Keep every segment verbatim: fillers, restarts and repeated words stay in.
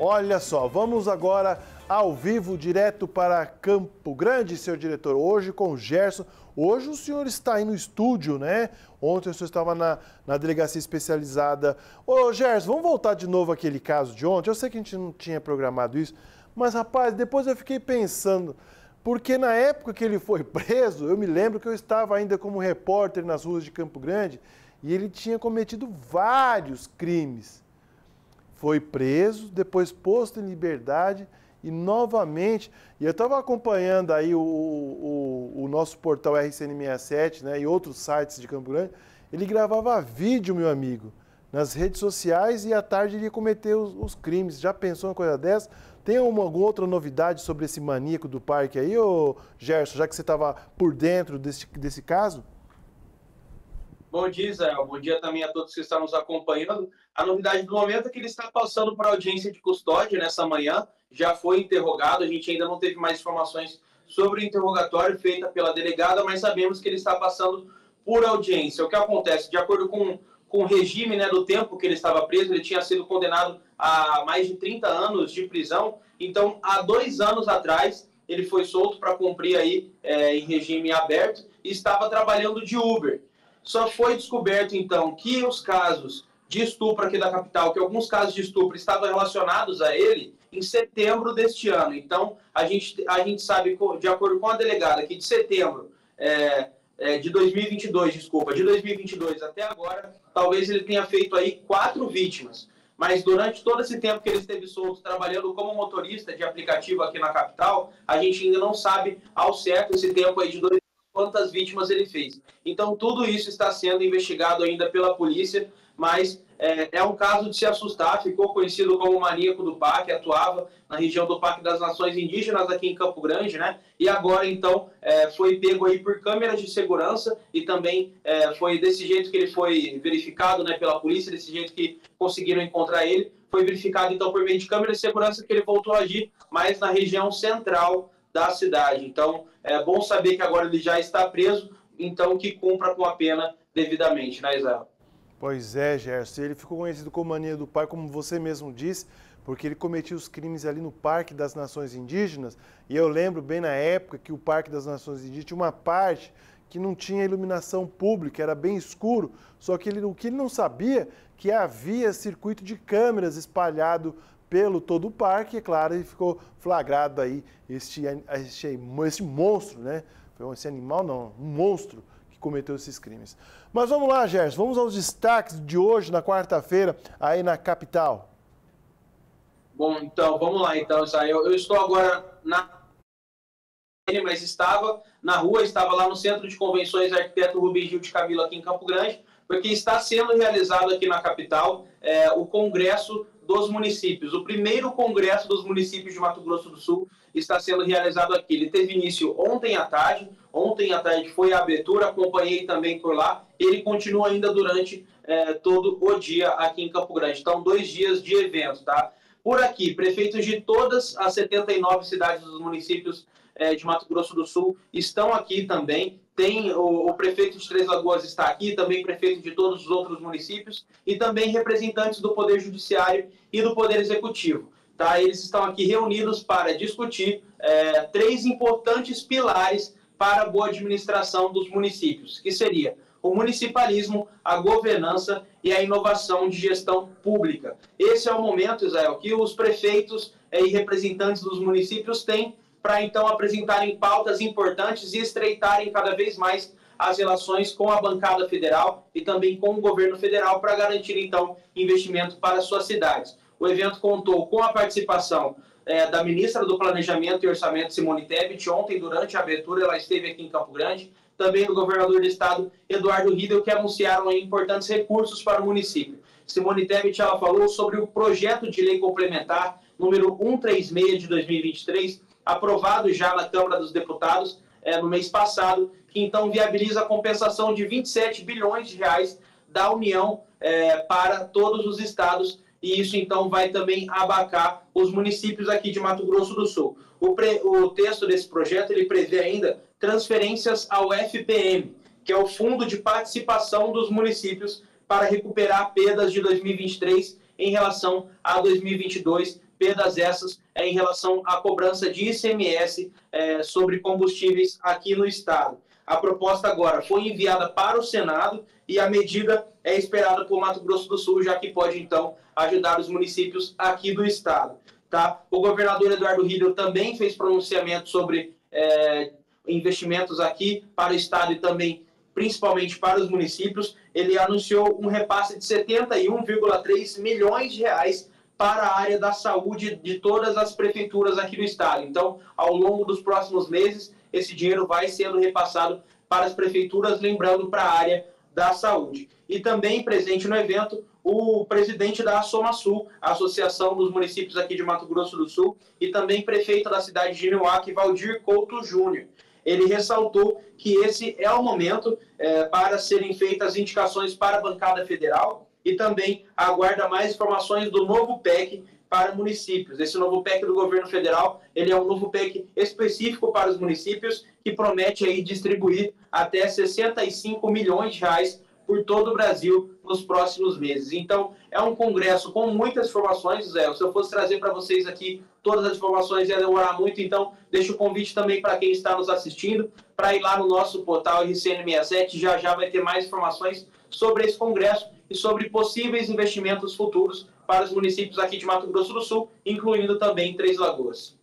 Olha só, vamos agora ao vivo, direto para Campo Grande, seu diretor, hoje com o Gerson. Hoje o senhor está aí no estúdio, né? Ontem o senhor estava na, na delegacia especializada. Ô, Gerson, vamos voltar de novo àquele caso de ontem? Eu sei que a gente não tinha programado isso, mas, rapaz, depois eu fiquei pensando, porque na época que ele foi preso, eu me lembro que eu estava ainda como repórter nas ruas de Campo Grande e ele tinha cometido vários crimes. Foi preso, depois posto em liberdade e novamente, e eu estava acompanhando aí o, o, o nosso portal R C N sessenta e sete, né, e outros sites de Campo Grande, ele gravava vídeo, meu amigo, nas redes sociais e à tarde ele ia cometer os, os crimes. Já pensou em coisa dessa? Tem uma, alguma outra novidade sobre esse maníaco do parque aí, ô Gerson, já que você estava por dentro desse, desse caso? Bom dia, Israel. Bom dia também a todos que estão nos acompanhando. A novidade do momento é que ele está passando para audiência de custódia nessa manhã. Já foi interrogado, a gente ainda não teve mais informações sobre o interrogatório feito pela delegada, mas sabemos que ele está passando por audiência. O que acontece? De acordo com, com o regime, né, do tempo que ele estava preso, ele tinha sido condenado a mais de trinta anos de prisão. Então, há dois anos atrás, ele foi solto para cumprir aí é, em regime aberto e estava trabalhando de Uber. Só foi descoberto, então, que os casos de estupro aqui da capital, que alguns casos de estupro estavam relacionados a ele em setembro deste ano. Então, a gente, a gente sabe, de acordo com a delegada, que de setembro é, é, de dois mil e vinte e dois, desculpa, de dois mil e vinte e dois até agora, talvez ele tenha feito aí quatro vítimas. Mas durante todo esse tempo que ele esteve solto, trabalhando como motorista de aplicativo aqui na capital, a gente ainda não sabe ao certo esse tempo aí de dois quantas vítimas ele fez. Então, tudo isso está sendo investigado ainda pela polícia, mas é, é um caso de se assustar. Ficou conhecido como o maníaco do parque, atuava na região do Parque das Nações Indígenas, aqui em Campo Grande, né? E agora, então, é, foi pego aí por câmeras de segurança e também é, foi desse jeito que ele foi verificado, né, pela polícia, desse jeito que conseguiram encontrar ele. Foi verificado, então, por meio de câmeras de segurança que ele voltou a agir, mas na região central da cidade. Então, é bom saber que agora ele já está preso, então que cumpra com a pena devidamente, né, Israel? Pois é, Gerson. Ele ficou conhecido como Mania do Parque, como você mesmo disse, porque ele cometia os crimes ali no Parque das Nações Indígenas. E eu lembro bem na época que o Parque das Nações Indígenas tinha uma parte que não tinha iluminação pública, era bem escuro, só que ele, o que ele não sabia que havia circuito de câmeras espalhado pelo todo o parque, e claro, ele ficou flagrado aí, este, este, este monstro, né? Esse animal não, um monstro que cometeu esses crimes. Mas vamos lá, Gerson, vamos aos destaques de hoje, na quarta-feira, aí na capital. Bom, então, vamos lá, então, Israel. Eu estou agora na... mas estava na rua, estava lá no Centro de Convenções Arquiteto Rubem Gil de Camilo, aqui em Campo Grande, porque está sendo realizado aqui na capital é, o Congresso dos Municípios. O primeiro Congresso dos Municípios de Mato Grosso do Sul está sendo realizado aqui. Ele teve início ontem à tarde, ontem à tarde foi a abertura, acompanhei também por lá, e ele continua ainda durante é, todo o dia aqui em Campo Grande. Então, dois dias de evento, tá? Por aqui, prefeitos de todas as setenta e nove cidades dos municípios é, de Mato Grosso do Sul estão aqui também. Tem o, o prefeito de Três Lagoas está aqui, também prefeito de todos os outros municípios e também representantes do Poder Judiciário e do Poder Executivo. Tá? Eles estão aqui reunidos para discutir é, três importantes pilares para a boa administração dos municípios, que seria o municipalismo, a governança e a inovação de gestão pública. Esse é o momento, Israel, que os prefeitos é, e representantes dos municípios têm para então apresentarem pautas importantes e estreitarem cada vez mais as relações com a bancada federal e também com o governo federal para garantir então investimento para suas cidades. O evento contou com a participação é, da ministra do Planejamento e Orçamento, Simone Tebet. Ontem, durante a abertura, ela esteve aqui em Campo Grande, também do governador do estado, Eduardo Riedel, que anunciaram aí importantes recursos para o município. Simone Tebet, ela falou sobre o projeto de lei complementar número cento e trinta e seis de dois mil e vinte e três, aprovado já na Câmara dos Deputados é, no mês passado, que então viabiliza a compensação de vinte e sete bilhões de reais da União é, para todos os estados, e isso então vai também abarcar os municípios aqui de Mato Grosso do Sul. O, pre, o texto desse projeto ele prevê ainda transferências ao F P M, que é o Fundo de Participação dos Municípios, para recuperar perdas de dois mil e vinte e três em relação a dois mil e vinte e dois, perdas essas é, em relação à cobrança de I C M S é, sobre combustíveis aqui no estado. A proposta agora foi enviada para o Senado e a medida é esperada por Mato Grosso do Sul, já que pode, então, ajudar os municípios aqui do estado. Tá? O governador Eduardo Riedel também fez pronunciamento sobre é, investimentos aqui para o estado e também, principalmente para os municípios. Ele anunciou um repasse de setenta e um vírgula três milhões de reais para a área da saúde de todas as prefeituras aqui do estado. Então, ao longo dos próximos meses, esse dinheiro vai sendo repassado para as prefeituras, lembrando para a área da saúde. E também presente no evento, o presidente da ASOMASUL, a Associação dos Municípios aqui de Mato Grosso do Sul, e também prefeito da cidade de Nioaque, Valdir Couto Júnior. Ele ressaltou que esse é o momento é, para serem feitas indicações para a bancada federal e também aguarda mais informações do novo P E C para municípios. Esse novo P E C do governo federal, ele é um novo P E C específico para os municípios que promete aí distribuir até sessenta e cinco milhões de reais por todo o Brasil nos próximos meses. Então, é um congresso com muitas informações, Zé. Se eu fosse trazer para vocês aqui todas as informações, ia demorar muito, então deixo o convite também para quem está nos assistindo, para ir lá no nosso portal R C N sessenta e sete, já já vai ter mais informações sobre esse congresso e sobre possíveis investimentos futuros para os municípios aqui de Mato Grosso do Sul, incluindo também Três Lagoas.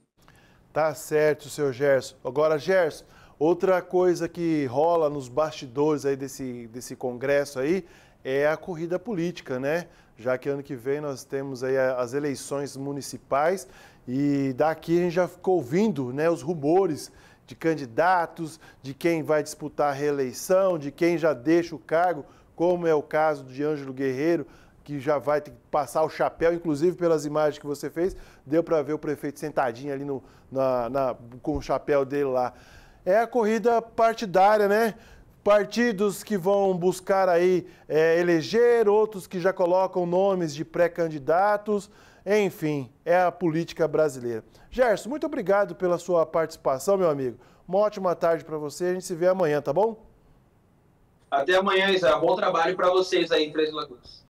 Tá certo, seu Gerson. Agora, Gerson, outra coisa que rola nos bastidores aí desse, desse congresso aí é a corrida política, né? Já que ano que vem nós temos aí as eleições municipais e daqui a gente já ficou ouvindo, né, os rumores de candidatos, de quem vai disputar a reeleição, de quem já deixa o cargo, como é o caso de Ângelo Guerreiro, que já vai ter que passar o chapéu, inclusive pelas imagens que você fez, deu para ver o prefeito sentadinho ali no, na, na, com o chapéu dele lá. É a corrida partidária, né? Partidos que vão buscar aí é, eleger, outros que já colocam nomes de pré-candidatos, enfim, é a política brasileira. Gerson, muito obrigado pela sua participação, meu amigo. Uma ótima tarde para você, a gente se vê amanhã, tá bom? Até amanhã, Isa. Bom trabalho para vocês aí em Três Lagoas.